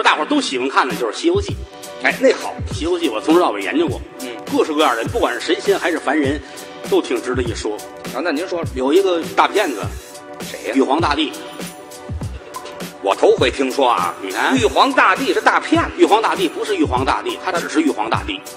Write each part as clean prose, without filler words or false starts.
大伙儿都喜欢看的就是《西游记》。 哎，那好， 《西游记》我从头到尾研究过，各式各样的，不管是神仙还是凡人，都挺值得一说。 啊，那您说有一个大骗子， 谁呀？ 玉皇大帝。 我头回听说啊， 你看， 玉皇大帝是大骗子。 玉皇大帝不是玉皇大帝，他只是玉皇大帝。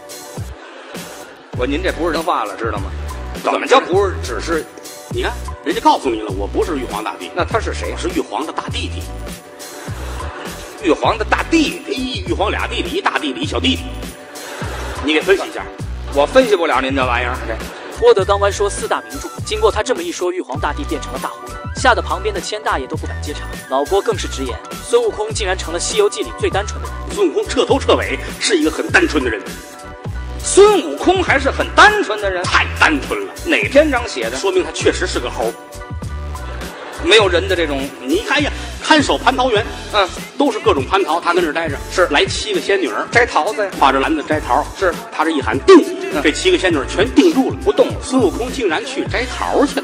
您这不是人话了，知道吗？怎么叫不是？只是， 你看，人家告诉你了，我不是玉皇大帝。 那他是谁？ 我是玉皇的大弟弟。 玉皇的大弟弟，玉皇俩弟弟，一大弟弟，一小弟弟。你给分析一下。 我分析不了您这玩意儿。 郭德纲歪说四大名著，经过他这么一说，玉皇大帝变成了大忽悠，吓得旁边的千大爷都不敢接茬。老郭更是直言，孙悟空竟然成了《西游记》里最单纯的人。 孙悟空彻头彻尾是一个很单纯的人。 孙悟空还是很单纯的人， 太单纯了。 哪篇章写的？ 说明他确实是个猴， 没有人的这种。 你看呀，看守蟠桃园，都是各种蟠桃，他跟这待着。 是来7个仙女儿摘桃子呀， 挎着篮子摘桃。 是他这一喊定，这7个仙女儿全定住了，不动了。孙悟空竟然去摘桃去了。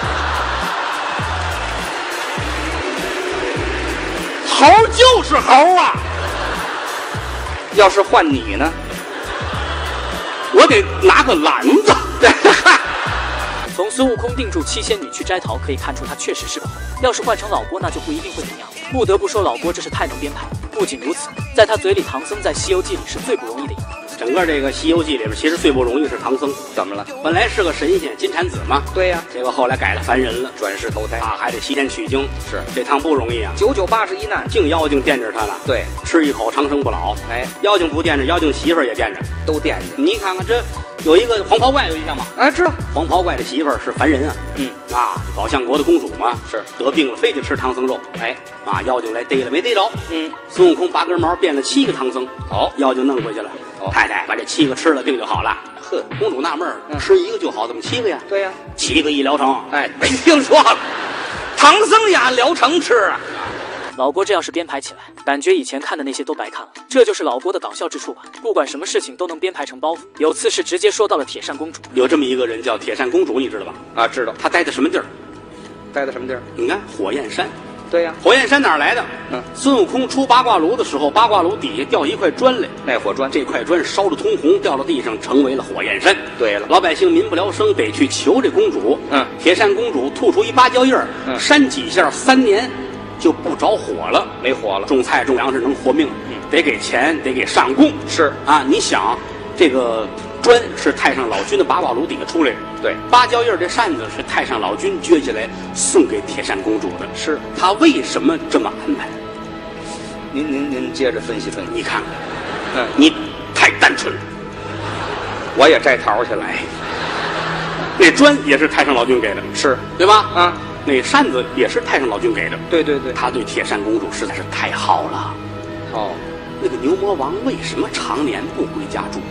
猴就是猴啊！ 要是换你呢？ 我得拿个篮子。 从孙悟空定住7仙女去摘桃，可以看出他确实是个猴。要是换成老郭，那就不一定会怎样。不得不说，老郭这是太能编排。不仅如此，在他嘴里，唐僧在《西游记》里是最不容易的一个。 整个这个《西游记》里边，其实最不容易是唐僧。 怎么了？ 本来是个神仙金蝉子嘛。 对呀， 结果后来改了凡人了， 转世投胎啊，还得西天取经。 是， 这趟不容易啊 ，9981难， 净妖精惦着他了。 对， 吃一口长生不老。 哎， 妖精不惦着，妖精媳妇儿也惦着， 都惦着。 你看看这有一个黄袍怪，有印象吗？ 哎，知道。 黄袍怪的媳妇儿是凡人啊。宝象国的公主嘛， 是得病了，非得吃唐僧肉。 哎， 妖精来逮了，没逮着。孙悟空拔根毛变了7个唐僧。 好， 妖精弄回去了。太太把这7个吃了，病就好了。 呵， 公主纳闷儿，吃1个就好，怎么7个呀？ 对呀 ，7个一疗程。 哎，没听说过，唐僧也按疗程吃啊。 老郭这要是编排起来，感觉以前看的那些都白看了。这就是老郭的搞笑之处吧，不管什么事情都能编排成包袱。有次是直接说到了铁扇公主， 有这么一个人叫铁扇公主，你知道吧？ 啊，知道。 她待的什么地儿？ 待的什么地儿？ 你看火焰山。 对呀， 火焰山哪儿来的？孙悟空出八卦炉的时候，八卦炉底下掉一块砖来， 那火砖， 这块砖烧得通红，掉到地上，成为了火焰山。 对了， 老百姓民不聊生，得去求这公主。铁扇公主吐出一芭蕉叶儿，扇几下，3年就不着火了， 没火了。 种菜种粮食能活命，得给钱，得给上供。 是啊，你想这个砖是太上老君的八卦炉底下出来的， 对， 芭蕉叶这扇子是太上老君撅起来送给铁扇公主的， 是他为什么这么安排？ 您接着分析分析， 你看看，你太单纯了。 我也摘桃去了， 那砖也是太上老君给的， 是对吧？那扇子也是太上老君给的， 对对对， 他对铁扇公主实在是太好了。那个牛魔王为什么常年不回家住？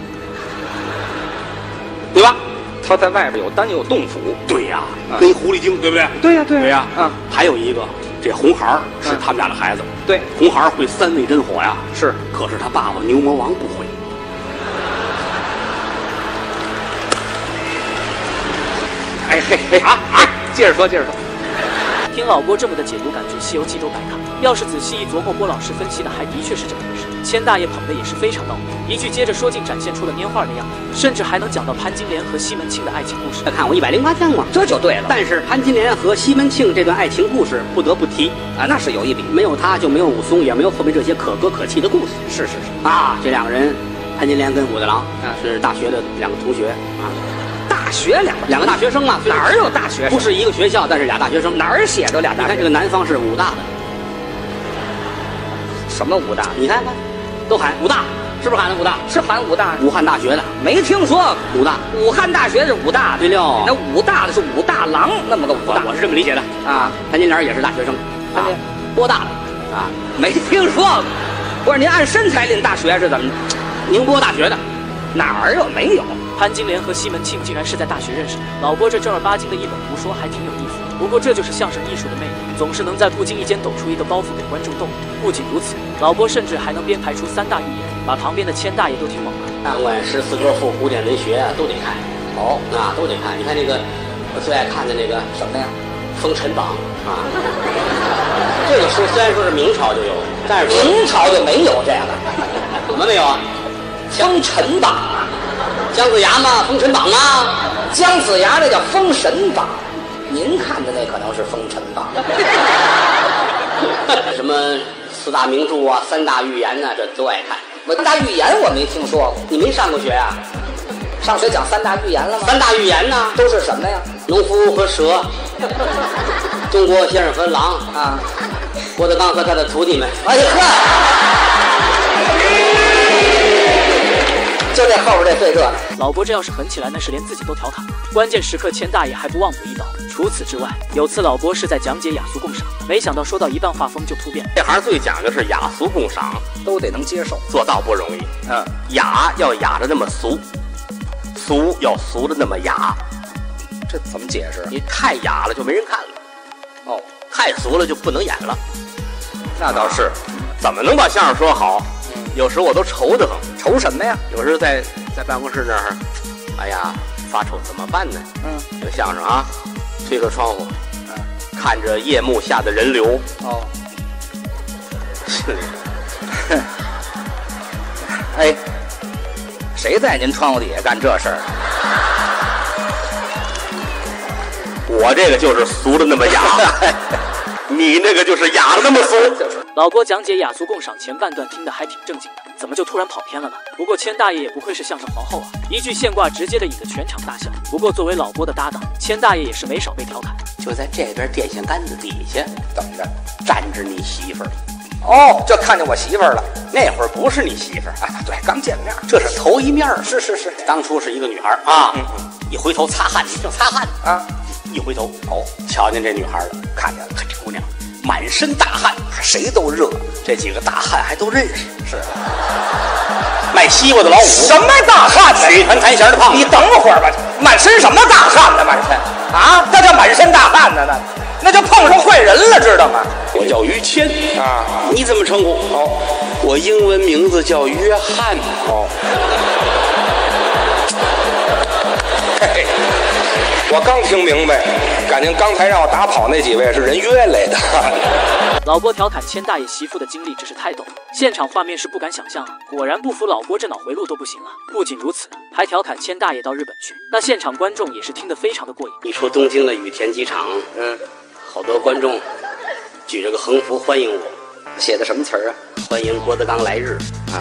对吧？ 他在外边有丹有洞府。 对呀，跟狐狸精，对不对？ 对呀，对呀。还有一个，这红孩儿是他们家的孩子。 对， 红孩儿会3味真火呀。 是， 可是他爸爸牛魔王不会。 哎嘿嘿接着说，接着说。 听老郭这么的解读，感觉《西游记》都白看。要是仔细一琢磨，郭老师分析的还的确是这么回事。千大爷捧的也是非常到位，一句接着说，竟展现出了拈花的样子，甚至还能讲到潘金莲和西门庆的爱情故事。 看我108将嘛， 这就对了。 但是潘金莲和西门庆这段爱情故事不得不提啊，那是有一比， 没有他就没有武松，也没有后面这些可歌可泣的故事。 是这2个人，潘金莲跟武大郎是大学的2个同学啊。 大学两个大学生嘛， 哪儿有大学生？ 不是一个学校，但是俩大学生。 哪儿写着俩大学生？ 你看这个南方是武大的， 什么武大？ 你看看，都喊武大，是不是喊的武大？ 是喊武大。 武汉大学的没听说武大， 武汉大学是武大。 对了， 那武大的是武大郎，那么个武大， 我是这么理解的啊。 潘金莲也是大学生，多大的啊？ 没听说过。不是您按身材论大学是怎么的？ 宁波大学的， 哪儿有？没有。 潘金莲和西门庆竟然是在大学认识的。老郭这正儿八经的一本胡说，还挺有意思。不过这就是相声艺术的魅力，总是能在不经意间抖出一个包袱给观众逗。不仅如此，老郭甚至还能编排出3大寓言，把旁边的千大爷都听懵了。 看过14歌赋、古典文学啊，都得看。都得看。你看这个，我最爱看的那个什么呀？ 《封神榜》啊，这个书虽然说是明朝就有。 但是明朝就没有这个， 怎么没有啊？ 封神榜， 姜子牙吗？封神榜吗？ 姜子牙这叫封神榜，您看的那可能是封神榜。 什么4大名著啊，3大寓言啊，这都爱看。 3大寓言我没听说过， 你没上过学啊？ 上学讲3大寓言了吗？ 3大寓言呢， 都是什么呀？ 农夫和蛇，中国先生和狼啊， 郭德纲和他的徒弟们。 哎呀呵，就这后边这对这呢。 老伯这要是狠起来，那是连自己都调侃了。关键时刻，钱大爷还不忘补一刀。除此之外，有次老伯是在讲解雅俗共赏，没想到说到一半画风就突变了。 这行最讲究是雅俗共赏， 都得能接受， 做到不容易。雅要雅的那么俗，俗要俗的那么雅。 这怎么解释？ 你太雅了就没人看了， 哦， 太俗了就不能演了。 那倒是， 怎么能把相声说好？有时我都愁得很。 愁什么呀？ 有时在办公室那儿，哎呀，发愁怎么办呢？这个相声啊，推个窗户，看着夜幕下的人流， 哦， 心里， 哎，谁在您窗户底下干这事儿？ 我这个就是俗的那么雅，你那个就是雅的那么俗。 老伯讲解雅俗共赏前半段听得还挺正经的，怎么就突然跑偏了呢？不过谦大爷也不愧是相声皇后啊，一句现挂直接的引得全场大笑。不过作为老伯的搭档，谦大爷也是没少被调侃。 就在这边电线杆子底下等着， 站着你媳妇儿。 哦，就看见我媳妇儿了。 那会儿不是你媳妇儿啊，对，刚见面， 这是头一面。 是， 当初是一个女孩啊，一回头擦汗，你正擦汗啊， 一回头瞧见这女孩了，看见了，看这姑娘满身大汗， 谁都热， 这几个大汉还都认识。是卖西瓜的老五， 什么大汉呢？ 水盆弹弦的胖子。 你等会儿吧，满身什么大汗呢？满身啊，那叫满身大汗呢？那就碰上坏人了，知道吗？ 我叫于谦啊， 你怎么称呼？我英文名字叫约翰。 嘿，我刚听明白，感情刚才让我打跑那几位是人约来的。 老伯调侃谦大爷媳妇的经历真是太逗了，现场画面是不敢想象啊！果然不服老伯这脑回路都不行了。不仅如此，还调侃谦大爷到日本去，那现场观众也是听得非常的过瘾。 一出东京的羽田机场，好多观众举着个横幅欢迎我， 写的什么词儿啊？ 欢迎郭德纲来日啊！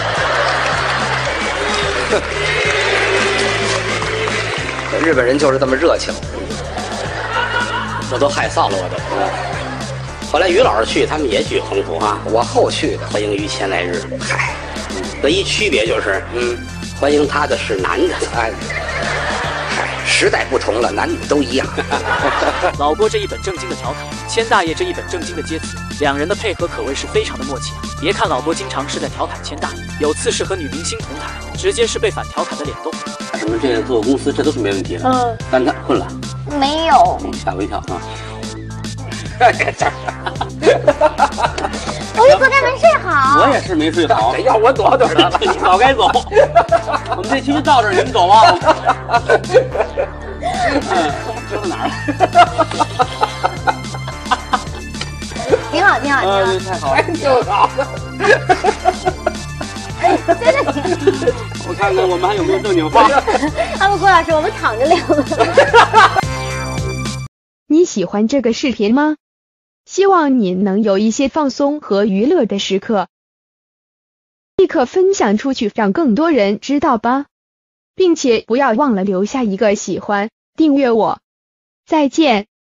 日本人就是这么热情， 这都害臊了我都。后来于老师去，他们也举横幅啊， 我后去的， 欢迎于谦来日。 嗨， 唯一区别就是，欢迎他的是男的。 哎，嗨，时代不同了，男女都一样。 老伯这一本正经的调侃，谦大爷这一本正经的接词，两人的配合可谓是非常的默契啊。别看老伯经常是在调侃谦大爷，有次是和女明星同台，直接是被反调侃的脸都红了。 什么这个做公司这都是没问题的。但他困了？ 没有， 吓我一跳啊！ 我一昨天没睡好。 我也是没睡好。 要我躲躲的， 你早该走。我们这期就到这儿，你们走啊。说到哪儿了？ 挺好，挺好，挺好， 太好了， 就好。 真的挺好。 我看看我们还有没有正经话。 要不郭老师，我们躺着聊吧。 你喜欢这个视频吗？希望你能有一些放松和娱乐的时刻，立刻分享出去，让更多人知道吧，并且不要忘了留下一个喜欢，订阅我。再见。